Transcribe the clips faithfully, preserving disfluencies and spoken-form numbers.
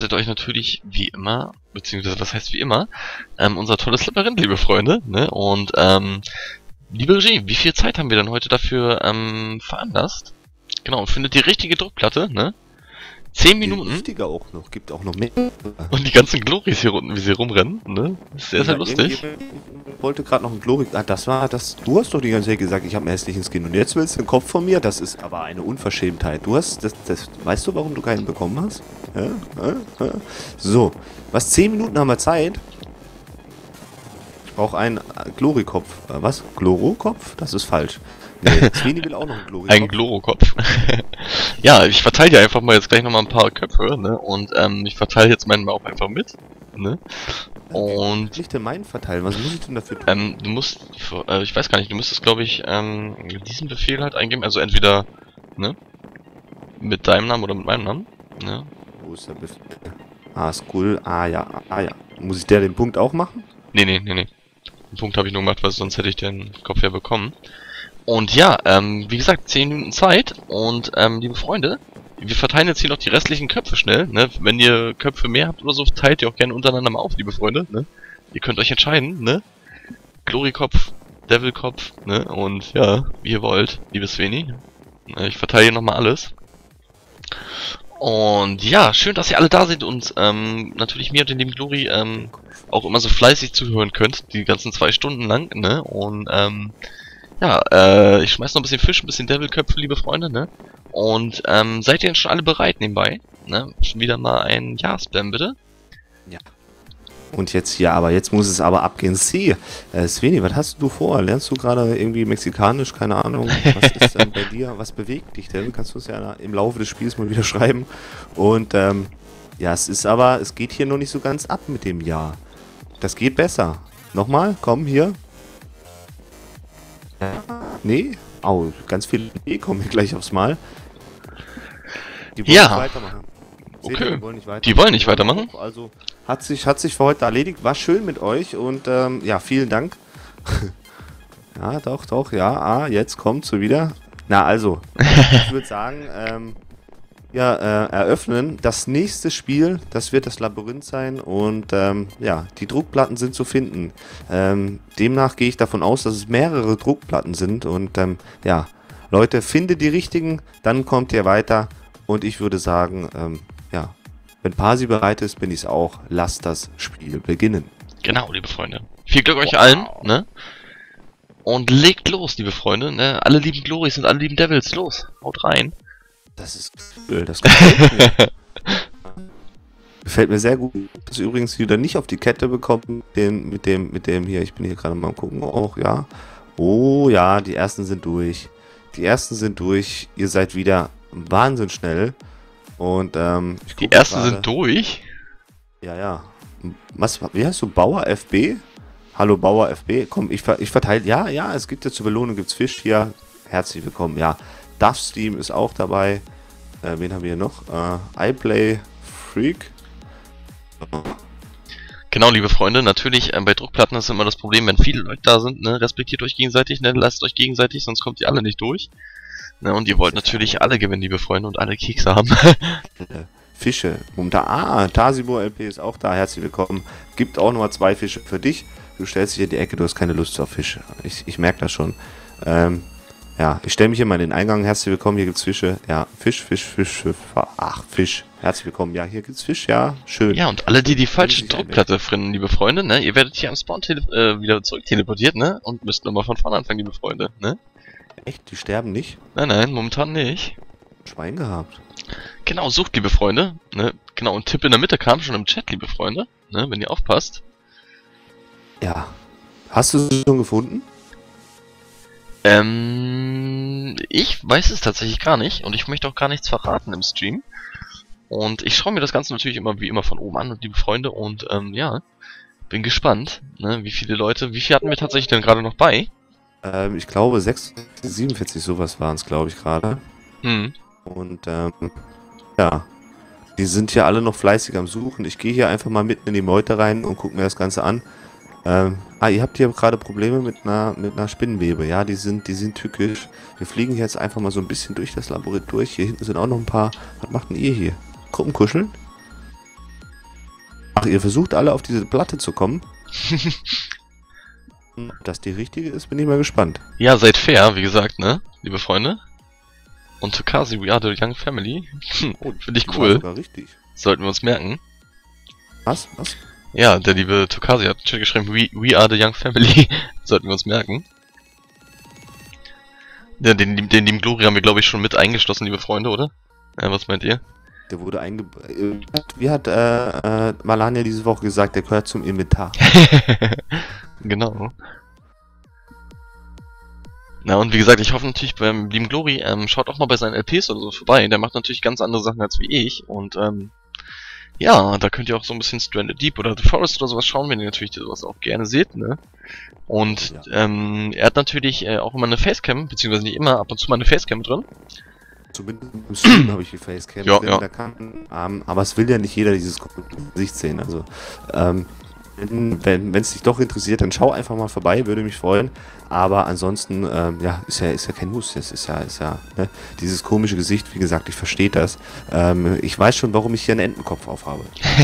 erwartet euch natürlich wie immer, beziehungsweise was heißt wie immer, ähm, unser tolles Labyrinth, liebe Freunde, ne? Und ähm, liebe Regie, wie viel Zeit haben wir denn heute dafür ähm, veranlasst? Genau, und findet die richtige Druckplatte, ne? Zehn Minuten. Richtiger auch noch, gibt auch noch mehr. Und die ganzen Glories hier unten, wie sie rumrennen, ne? Ist sehr, sehr Ja, lustig. Ich wollte gerade noch ein Glory. Ah, das war das. Du hast doch die ganze Zeit gesagt, ich habe einen hässlichen Skin. Und jetzt willst du den Kopf von mir? Das ist aber eine Unverschämtheit. Du hast. Das, das, weißt du, warum du keinen bekommen hast? Ja? Ja? Ja? So. Was? Zehn Minuten haben wir Zeit? Ich brauche einen Glory-Kopf. Äh, was? Gloro-Kopf? Das ist falsch. Nee, Sveni will auch noch einen Glory-Kopf. Ein Gloro-Kopf. Ja, ich verteile dir einfach mal jetzt gleich nochmal ein paar Köpfe, ne? Und ähm, ich verteile jetzt meinen auch einfach mit, ne? Und... Wie nicht denn meinen verteilen? Was muss ich denn dafür tun? Ähm, du musst... Äh, ich weiß gar nicht, du müsstest, glaube ich, ähm, diesen Befehl halt eingeben, also entweder, ne? Mit deinem Namen oder mit meinem Namen, ne? Wo ist der Befehl? Ah, Skull. Ah, ja. Ah, ja. Muss ich der den Punkt auch machen? Nee, nee, nee, nee. Den Punkt habe ich nur gemacht, weil sonst hätte ich den Kopf ja bekommen. Und ja, ähm, wie gesagt, zehn Minuten Zeit und, ähm, liebe Freunde, wir verteilen jetzt hier noch die restlichen Köpfe schnell, ne? Wenn ihr Köpfe mehr habt oder so, teilt ihr auch gerne untereinander mal auf, liebe Freunde, ne? Ihr könnt euch entscheiden, ne? Glory-Kopf, Devil-Kopf, ne? Und ja, wie ihr wollt, liebe Sveni. Ich verteile hier nochmal alles. Und ja, schön, dass ihr alle da seid und ähm, natürlich mir und den lieben Glory ähm, auch immer so fleißig zuhören könnt, die ganzen zwei Stunden lang, ne? Und ähm, ja, äh, ich schmeiß noch ein bisschen Fisch, ein bisschen Devilköpfe, liebe Freunde, ne? Und ähm, seid ihr denn schon alle bereit nebenbei? Ne? Schon wieder mal ein Ja-Spam, bitte? Ja. Und jetzt hier, aber jetzt muss es aber abgehen. Sie, äh, Sveni, was hast du vor? Lernst du gerade irgendwie Mexikanisch? Keine Ahnung. Was ist denn bei dir? Was bewegt dich denn? Kannst du es ja im Laufe des Spiels mal wieder schreiben. Und ähm, ja, es ist aber, es geht hier noch nicht so ganz ab mit dem Ja. Das geht besser. Nochmal, komm, hier. Nee? Au, ganz viele Nee kommen hier gleich aufs Mal. Die wollen Ja. nicht weitermachen. Seht ihr, Okay. die wollen nicht weitermachen. Die wollen nicht weitermachen? Also hat sich, hat sich für heute erledigt. War schön mit euch und ähm, ja, vielen Dank. Ja, doch, doch, ja. Ah, jetzt kommt so wieder. Na, also, ich würde sagen, ähm, ja, äh, eröffnen. Das nächste Spiel, das wird das Labyrinth sein und ähm, ja, die Druckplatten sind zu finden. Ähm, demnach gehe ich davon aus, dass es mehrere Druckplatten sind und ähm, ja, Leute, findet die richtigen, dann kommt ihr weiter und ich würde sagen, ähm, ja, wenn Pasi bereit ist, bin ich es auch. Lasst das Spiel beginnen. Genau, liebe Freunde. Viel Glück euch allen, ne? Und legt los, liebe Freunde, ne? Alle lieben Glories und alle lieben Devils, los, haut rein. Das ist cool, das gefällt mir. Gefällt mir sehr gut. Das übrigens wieder nicht auf die Kette bekommen, den, mit dem, mit dem hier, ich bin hier gerade mal am gucken, auch, ja. Oh ja, die ersten sind durch. Die ersten sind durch, ihr seid wieder wahnsinnig schnell. Und ähm, ich Die gucke ersten gerade- sind durch. Ja, ja. Was, wie heißt du? Bauer F B? Hallo Bauer F B. Komm, ich, ver ich verteile. Ja, ja, es gibt ja zur Belohnung gibt's Fisch hier. Herzlich willkommen. Ja, Duff Steam ist auch dabei. Äh, wen haben wir hier noch? Äh, iPlay Freak. Genau, liebe Freunde, natürlich ähm, bei Druckplatten ist immer das Problem, wenn viele Leute da sind, ne? Respektiert euch gegenseitig, ne? Lasst euch gegenseitig, sonst kommt ihr alle nicht durch. Ne? Und ihr wollt natürlich alle gewinnen, liebe Freunde, und alle Kekse haben. Äh, Fische. Momentan. Ah, Tasibor L P ist auch da. Herzlich willkommen. Gibt auch nochmal zwei Fische für dich. Du stellst dich in die Ecke, du hast keine Lust auf Fische. Ich, ich merke das schon. Ähm, ja, ich stelle mich hier mal in den Eingang. Herzlich willkommen, hier gibt's Fische. Ja, Fisch, Fisch, Fisch, Fisch. Ach, Fisch. Herzlich willkommen. Ja, hier gibt's Fisch, ja. Schön. Ja, und alle, die die falsche sich ein Druckplatte finden, liebe Freunde, ne? Ihr werdet hier am Spawn äh, wieder zurück teleportiert, ne? Und müsst nochmal von vorne anfangen, liebe Freunde, ne? Echt? Die sterben nicht? Nein, nein, momentan nicht. Schwein gehabt. Genau, sucht, liebe Freunde, ne? Genau, und Tipp in der Mitte kam schon im Chat, liebe Freunde, ne? Wenn ihr aufpasst. Ja. Hast du sie schon gefunden? Ähm, ich weiß es tatsächlich gar nicht und ich möchte auch gar nichts verraten im Stream. Und ich schaue mir das Ganze natürlich immer wie immer von oben an, liebe Freunde, und ähm, ja, bin gespannt, ne, wie viele Leute, wie viel hatten wir tatsächlich denn gerade noch bei? Ähm, ich glaube sechs, siebenundvierzig sowas waren es, glaube ich, gerade. Hm. Und ähm, ja, die sind hier alle noch fleißig am Suchen. Ich gehe hier einfach mal mitten in die Meute rein und gucke mir das Ganze an. Ähm, ah, ihr habt hier gerade Probleme mit einer, mit einer Spinnenwebe. Ja, die sind, die sind tückisch. Wir fliegen jetzt einfach mal so ein bisschen durch das Labyrinth durch. Hier hinten sind auch noch ein paar. Was macht denn ihr hier? Gruppenkuscheln? ihr versucht alle auf diese Platte zu kommen. Ob das die richtige ist, bin ich mal gespannt. Ja, seid fair, wie gesagt, ne? Liebe Freunde. Und Tokasi, we are the young family. Oh, finde ich war cool. sogar richtig. Sollten wir uns merken. Was? Was? Ja, der liebe Tokasi hat schon geschrieben, we, we are the young family. Sollten wir uns merken. Ja, den, den lieben Glory haben wir, glaube ich, schon mit eingeschlossen, liebe Freunde, oder? Ja, was meint ihr? Der wurde einge... Wie hat äh, äh, Malania diese Woche gesagt, der gehört zum Inventar. Genau. Na und wie gesagt, ich hoffe natürlich beim lieben Glory, ähm, schaut auch mal bei seinen L Ps oder so vorbei. Der macht natürlich ganz andere Sachen als wie ich. Und ähm, ja, da könnt ihr auch so ein bisschen Stranded Deep oder The Forest oder sowas schauen, wenn ihr natürlich sowas auch gerne seht, ne? Und Ja. ähm, er hat natürlich äh, auch immer eine Facecam, beziehungsweise nicht immer, ab und zu mal eine Facecam drin. Zumindest im Stream habe ich die Facecam Ja, drin, ja. da kann, ähm, aber es will ja nicht jeder dieses Gesicht sehen. Also, ähm, wenn es dich doch interessiert, dann schau einfach mal vorbei, würde mich freuen. Aber ansonsten, ähm, ja, ist ja, ist ja kein Muss. Es ist ja, ist ja, ne? Dieses komische Gesicht, wie gesagt, ich verstehe das. Ähm, ich weiß schon, warum ich hier einen Entenkopf aufhabe.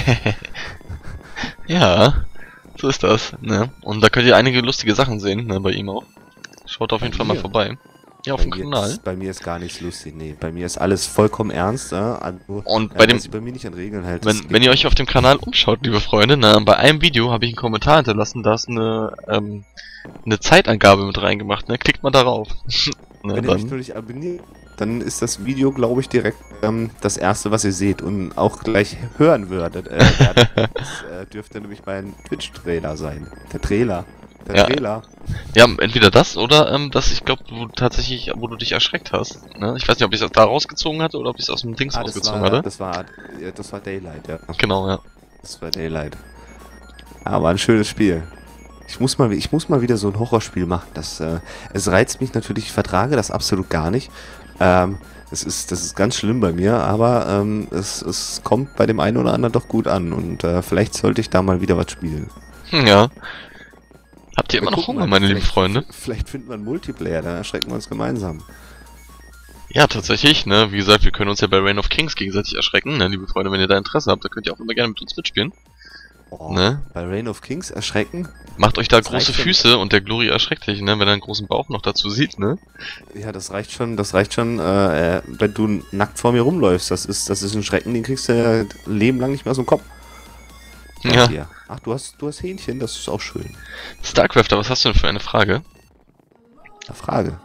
Ja, so ist das, ne? Und da könnt ihr einige lustige Sachen sehen, ne, bei ihm auch. Schaut auf Bei jeden Fall mal mir? vorbei. Ja, auf Bei dem mir, Kanal. ist, bei mir ist gar nichts lustig, nee. Bei mir ist alles vollkommen ernst. Äh? Also, Und äh, bei dem, was ich bei mir nicht an Regeln hält. wenn, wenn ihr euch auf dem Kanal umschaut, liebe Freunde, na, bei einem Video habe ich einen Kommentar hinterlassen, da ist eine, ähm, eine Zeitangabe mit reingemacht, ne? Klickt mal darauf. Ne, Wenn ihr mich dann, nur nicht abonniert, dann ist das Video, glaube ich, direkt ähm, das erste, was ihr seht und auch gleich hören würdet. Äh, werdet. Das äh, dürfte nämlich mein Twitch-Trailer sein. Der Trailer. Der Ja. Trailer. ja, entweder das oder, ähm, das, ich glaube, wo du tatsächlich, wo du dich erschreckt hast, ne? Ich weiß nicht, ob ich es da rausgezogen hatte oder ob ich es aus dem Dings Ah, das rausgezogen war, hatte. das war, ja, das war Daylight, ja. Genau, ja. Das war Daylight. Aber ein schönes Spiel. Ich muss mal, ich muss mal wieder so ein Horrorspiel machen. Das, äh, es reizt mich natürlich, ich vertrage das absolut gar nicht. Ähm, es ist, das ist ganz schlimm bei mir, aber ähm, es, es kommt bei dem einen oder anderen doch gut an. Und äh, vielleicht sollte ich da mal wieder was spielen. Hm, ja. Habt ihr immer Wir noch gucken Hunger, mal, meine lieben vielleicht- Freunde? Vielleicht finden wir einen Multiplayer, dann erschrecken wir uns gemeinsam. Ja, tatsächlich, ne? Wie gesagt, wir können uns ja bei Reign of Kings gegenseitig erschrecken, ne? Liebe Freunde, wenn ihr da Interesse habt, dann könnt ihr auch immer gerne mit uns mitspielen. Oh, Ne? Bei Reign of Kings erschrecken? Macht euch da Das große reicht schon. Füße und der Glory erschreckt dich, ne? Wenn er einen großen Bauch noch dazu sieht, ne? Ja, das reicht schon, das reicht schon, äh, äh, wenn du nackt vor mir rumläufst. Das ist, das ist ein Schrecken, den kriegst du ja Leben lang nicht mehr aus dem Kopf. Ja. Hier. Ach, du hast, du hast Hähnchen, das ist auch schön. Starcrafter, was hast du denn für eine Frage? Eine Frage.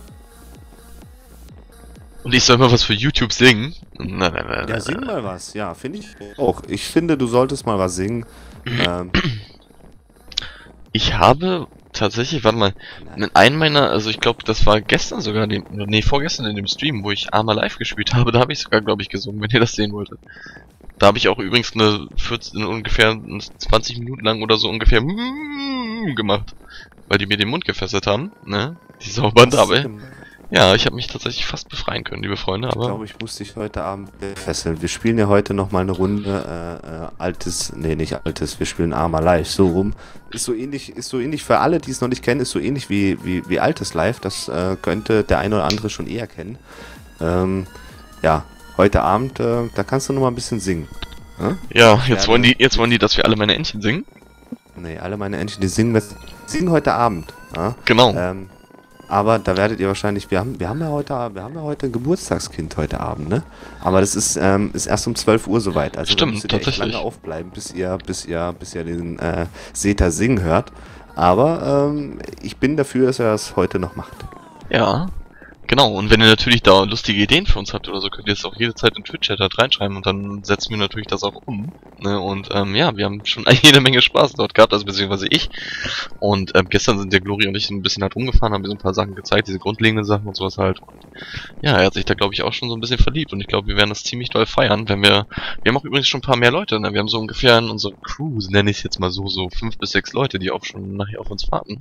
Und ich soll mal was für YouTube singen? Nein, nein, nein, Ja, nein. sing mal was. Ja, finde ich auch. Ich finde, du solltest mal was singen. ähm, Ich habe tatsächlich, warte mal, in einem meiner, also ich glaube, das war gestern sogar, dem, nee, vorgestern in dem Stream, wo ich Arma Live gespielt habe, da habe ich sogar, glaube ich, gesungen, wenn ihr das sehen wolltet. Da habe ich auch übrigens eine vierzehn, ungefähr zwanzig Minuten lang oder so ungefähr gemacht, weil die mir den Mund gefesselt haben, ne? Die sauberen dabei. Ja, ich habe mich tatsächlich fast befreien können, liebe Freunde, Ich aber glaube, ich muss dich heute Abend fesseln. Wir spielen ja heute noch mal eine Runde äh, äh, altes, nee, nicht altes, wir spielen Arma Live, so rum. Ist so ähnlich, ist so ähnlich für alle, die es noch nicht kennen, ist so ähnlich wie, wie, wie altes Live. Das äh, könnte der eine oder andere schon eher kennen. Ähm, ja, heute Abend, äh, da kannst du noch mal ein bisschen singen. Ja? ja, jetzt Gerne. wollen die, jetzt wollen die, dass wir alle meine Entchen singen. Nee, alle meine Entchen, die singen, wir singen heute Abend. Ja? Genau. Ähm, aber da werdet ihr wahrscheinlich, wir haben, wir haben ja heute, wir haben ja heute ein Geburtstagskind heute Abend, ne? Aber das ist, ähm, ist erst um zwölf Uhr soweit. Also Stimmt, da müsst ihr echt tatsächlich. lange aufbleiben, bis ihr, bis ihr, bis ihr den äh, Seta singen hört. Aber ähm, ich bin dafür, dass er das heute noch macht. Ja, genau. Und wenn ihr natürlich da lustige Ideen für uns habt oder so, könnt ihr es auch jederzeit in Twitch-Chat halt reinschreiben und dann setzen wir natürlich das auch um. Ne? Und ähm, ja, wir haben schon jede Menge Spaß dort gehabt, also beziehungsweise ich. Und ähm, gestern sind der Glory und ich so ein bisschen halt rumgefahren, haben mir so ein paar Sachen gezeigt, diese grundlegenden Sachen und sowas halt. Und ja, er hat sich da glaube ich auch schon so ein bisschen verliebt und ich glaube, wir werden das ziemlich doll feiern, wenn wir... Wir haben auch übrigens schon ein paar mehr Leute, ne? Wir haben so ungefähr in unserer Crew, nenne ich es jetzt mal so, so fünf bis sechs Leute, die auch schon nachher auf uns warten.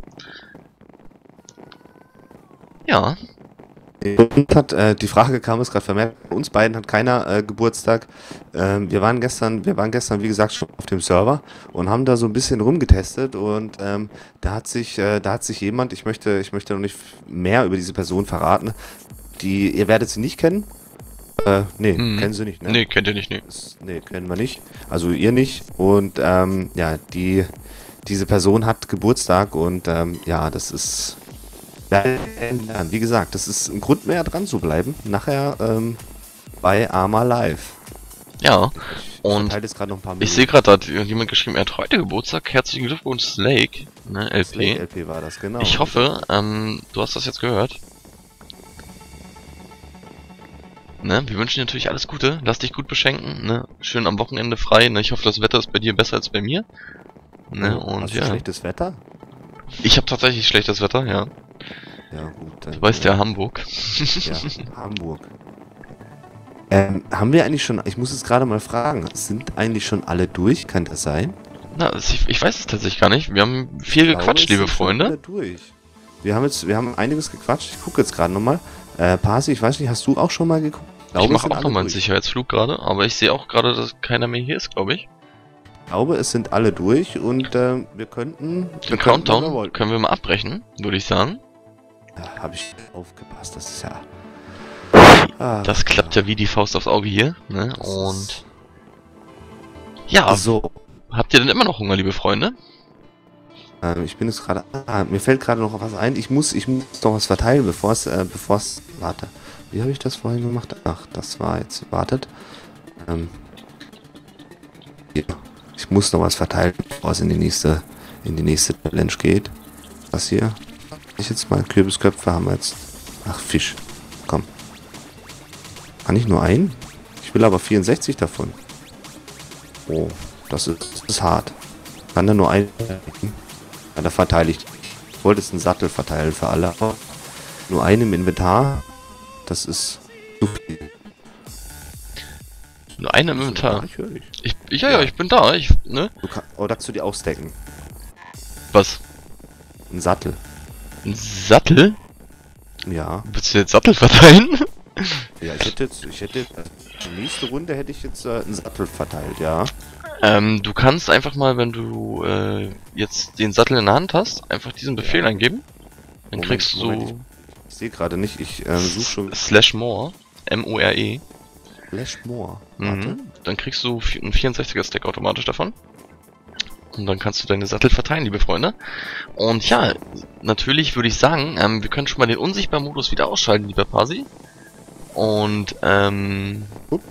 Ja. Und hat, äh, die Frage kam es gerade vermerkt, bei uns beiden hat keiner äh, Geburtstag. Ähm, wir waren gestern, wir waren gestern, wie gesagt, schon auf dem Server und haben da so ein bisschen rumgetestet und ähm, da hat sich, äh, da hat sich jemand, ich möchte, ich möchte noch nicht mehr über diese Person verraten, die, ihr werdet sie nicht kennen, Äh, nee, Mhm. kennen sie nicht, ne? Nee, kennt ihr nicht, nee. Das, nee, kennen wir nicht. Also ihr nicht. Und ähm, ja, die diese Person hat Geburtstag und ähm, ja, das ist ja, wie gesagt, das ist ein Grund mehr dran zu bleiben. Nachher ähm, bei Arma Live. Ja, Ich und verteile jetzt gerade noch ein paar ich sehe gerade, da hat jemand geschrieben, er hat heute Geburtstag. Herzlichen Glückwunsch, Slake, ne, L P. L P war das, genau. Ich hoffe, ähm, du hast das jetzt gehört. Ne, wir wünschen dir natürlich alles Gute. Lass dich gut beschenken, ne? Schön am Wochenende frei, ne? Ich hoffe, das Wetter ist bei dir besser als bei mir. Ne, Oh, und hast du ja. schlechtes Wetter? Ich habe tatsächlich schlechtes Wetter, ja. Ja, gut. Dann, Du weißt ja, Hamburg. Ja, Hamburg. Ähm, haben wir eigentlich schon, ich muss es gerade mal fragen, sind eigentlich schon alle durch? Kann das sein? Na, ich, ich weiß es tatsächlich gar nicht. Wir haben viel Ich glaube, gequatscht, es liebe sind schon Freunde. alle durch. Wir haben jetzt, wir haben einiges gequatscht. Ich gucke jetzt gerade nochmal. Äh, Pasi, ich weiß nicht, hast du auch schon mal geguckt? Ich glaube, es mache sind auch alle nochmal einen durch. Sicherheitsflug gerade, aber ich sehe auch gerade, dass keiner mehr hier ist, glaube ich. Ich glaube, es sind alle durch und äh, wir könnten... wir Den könnten, wenn wir Countdown wollten. können wir mal abbrechen, würde ich sagen. Da habe ich aufgepasst, das ist ja... Ah, Das klappt ja wie die Faust aufs Auge hier, ne? das Und ist- ja, So, habt ihr denn immer noch Hunger, liebe Freunde? ähm, ich bin jetzt gerade... Ah, mir fällt gerade noch was ein. Ich muss, ich muss noch was verteilen, bevor es... Äh, bevor es... Warte. Wie habe ich das vorhin gemacht? Ach, das war jetzt... Wartet. Ähm... Ja. Ich muss noch was verteilen, bevor es in die nächste... in die nächste Challenge geht. Was hier? Ich jetzt mal Kürbisköpfe haben wir jetzt... Ach, Fisch. Komm. Kann ich nur einen? Ich will aber vierundsechzig davon. Oh, das ist, das ist hart. Kann da nur einen? Ja, da verteile ich. Ich wollte jetzt einen Sattel verteilen für alle, aber nur einen im Inventar. Das ist zu viel. Nur eine im Inventar. Ich höre dich. Ich, ich, ja, ja, ich bin da, ich, ne? Du kann, oder kannst du dir ausdecken? Was? Ein Sattel. Ein Sattel? Ja. Willst du jetzt Sattel verteilen? Ja, ich hätte jetzt, ich hätte, die nächste Runde hätte ich jetzt äh, einen Sattel verteilt, ja. ähm, du kannst einfach mal, wenn du äh, jetzt den Sattel in der Hand hast, einfach diesen Befehl Ja. eingeben. Dann Moment, kriegst du Moment, Ich sehe gerade nicht, ich ähm, suche schon slash more, M O R E. Flash More. Warte. Mhm. Dann kriegst du vi- einen vierundsechziger Stack automatisch davon. Und dann kannst du deine Sattel verteilen, liebe Freunde. Und ja, natürlich würde ich sagen, ähm, wir können schon mal den Unsichtbar-Modus wieder ausschalten, lieber Pasi. Und, ähm... Upp.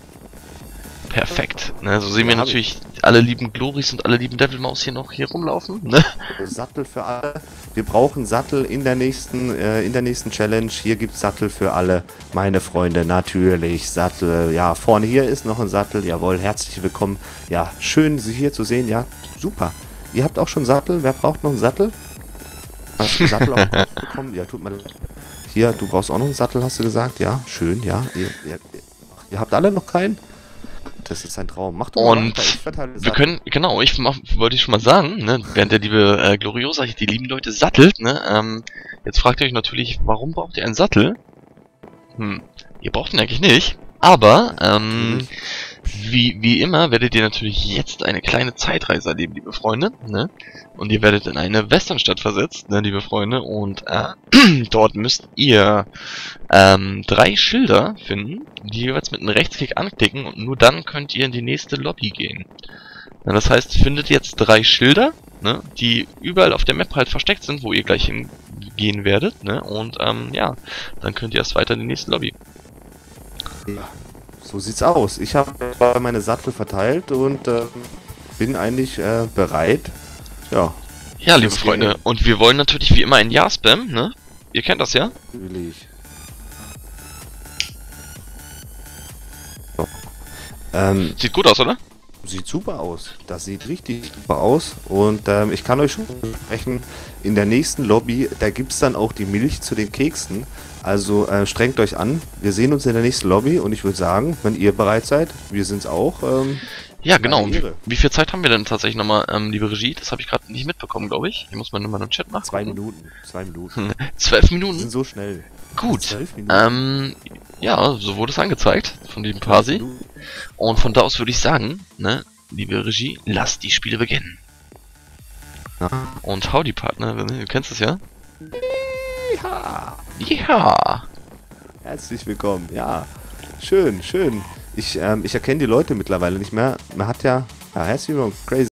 perfekt. Ne, so sehen Ja, wir hab natürlich alle lieben Glories und alle lieben Devilmaus hier noch hier rumlaufen. Ne? Sattel für alle. Wir brauchen Sattel in der nächsten, äh, in der nächsten Challenge. Hier gibt's Sattel für alle, meine Freunde. Natürlich Sattel. Ja, vorne hier ist noch ein Sattel. Jawohl, herzlich willkommen. Ja, schön, Sie hier zu sehen. Ja, super. Ihr habt auch schon Sattel. Wer braucht noch einen Sattel? Hast du einen Sattel auch bekommen? Ja, tut mir leid. Hier, du brauchst auch noch einen Sattel, hast du gesagt? Ja, schön, ja. Ihr, ihr, ihr habt alle noch keinen? Das ist ein Traum. Mach doch mal Und weiter. Ich verteile wir Sattel. können, genau, ich mach, wollte ich schon mal sagen, ne, während der liebe äh, Gloriosa hier die lieben Leute sattelt, ne, ähm, jetzt fragt ihr euch natürlich, warum braucht ihr einen Sattel? Hm, ihr braucht ihn eigentlich nicht, aber, ähm, wie, wie immer werdet ihr natürlich jetzt eine kleine Zeitreise erleben, liebe Freunde, ne, und ihr werdet in eine Westernstadt versetzt, ne, liebe Freunde, und, äh, dort müsst ihr, ähm, drei Schilder finden, die jeweils mit einem Rechtsklick anklicken und nur dann könnt ihr in die nächste Lobby gehen. Ja, das heißt, findet jetzt drei Schilder, ne, die überall auf der Map halt versteckt sind, wo ihr gleich hingehen werdet, ne, und ähm, ja, dann könnt ihr erst weiter in die nächste Lobby. Ja, so sieht's aus. Ich habe meine Sattel verteilt und äh, bin eigentlich äh, bereit. Ja, Ja, liebe Das Freunde, geht. und wir wollen natürlich wie immer ein Ja-Spam, ne? Ihr kennt das ja? natürlich. So. Ähm, Sieht gut aus, oder? Sieht super aus. Das sieht richtig super aus. Und ähm, ich kann euch schon versprechen, in der nächsten Lobby, da gibt es dann auch die Milch zu den Keksen. Also äh, strengt euch an. Wir sehen uns in der nächsten Lobby und ich würde sagen, wenn ihr bereit seid, wir sind's auch. Ähm, Ja, genau. Eine Wie, Ehre. wie viel Zeit haben wir denn tatsächlich nochmal, ähm, liebe Regie? Das habe ich gerade nicht mitbekommen, glaube ich. Ich muss mal nochmal im Chat nachgucken. zwei Minuten. Zwei Minuten. Zwölf Wir sind Minuten? so schnell. Gut. Zwölf Minuten. Ähm, ja, so wurde es angezeigt von dem Pasi. Und von da aus würde ich sagen, ne, liebe Regie, lasst die Spiele beginnen. Ja. Und Howdy Partner, du kennst es ja? Ja. Ja. Herzlich willkommen. Ja. Schön, schön. Ich, ähm, ich erkenne die Leute mittlerweile nicht mehr. Man hat ja, ja, herzlich willkommen, crazy.